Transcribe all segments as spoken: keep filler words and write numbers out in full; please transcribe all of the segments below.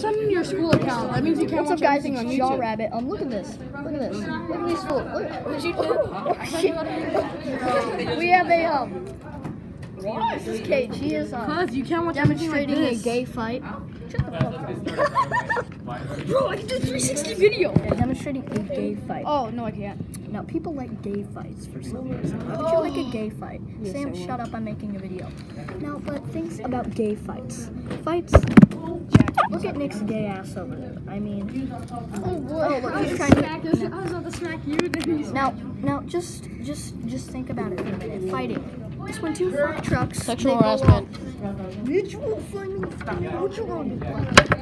Send in your school account. That means you can't What's watch up, guys? anything on It's YouTube. Jaw Rabbit. Um, look at this. Look at this. Look at these fools. Look at what you do. We have a um. This is Cage. He is um, Cause you can't watch anything like demonstrating a this. gay fight. Shut the fuck up. Bro, I can do three sixty video. Yeah, demonstrating a gay fight. Oh no, I can't. Now, people like gay fights for some reason. Why would you like a gay fight? Yes, Sam, I would. shut up, I'm making a video. Now, but things about gay fights. Fights, look at Nick's gay ass over there. I mean, Oh boy, oh, look, I he's was trying to... smack this. I was about to smack you. Then he's Now, now, just, just, just think about it for a minute. Fighting. It's when two fuck trucks... Sexual they go harassment. out- Mutual fucking... What you want to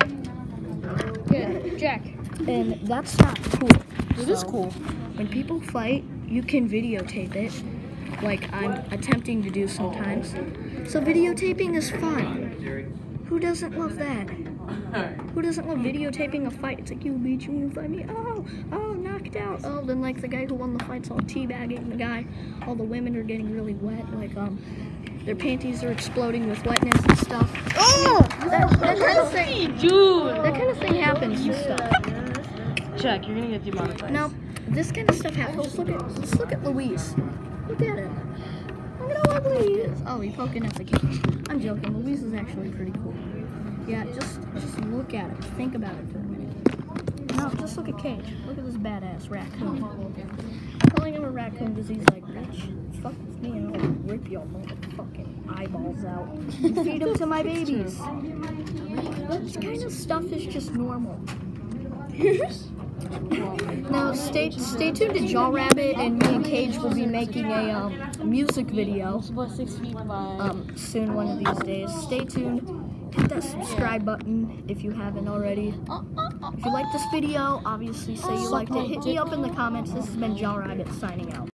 yeah, Jack. And that's not cool. It is cool. When people fight, you can videotape it, like I'm attempting to do sometimes. So videotaping is fun. Who doesn't love that? Who doesn't love videotaping a fight? It's like, you beat you, you fight me. Oh, oh, knocked out. Oh, then like the guy who won the fight's all teabagging the guy. All the women are getting really wet, like um, their panties are exploding with wetness and stuff. Oh, That, that kind of thing, dude. that kind of thing happens and stuff. Jack, you're gonna get demonetized. Now, this kind of stuff happens. Let's look at, let's look at Luis. Look at him. Look at how ugly he is. Oh, he's poking at the cage. I'm joking. Luis is actually pretty cool. Yeah, just just look at it. Think about it for a minute. Now, just look at Cage. Look at this badass raccoon. I'm calling him a raccoon because he's like, bitch, fuck with me and I'll rip your motherfucking eyeballs out and feed them to my babies. This kind of stuff is just normal. Now, stay stay tuned to Jaw Rabbit, and me and Cage will be making a um, music video um, soon, one of these days. Stay tuned. Hit that subscribe button if you haven't already. If you like this video, obviously say you liked it. Hit me up in the comments. This has been Jaw Rabbit signing out.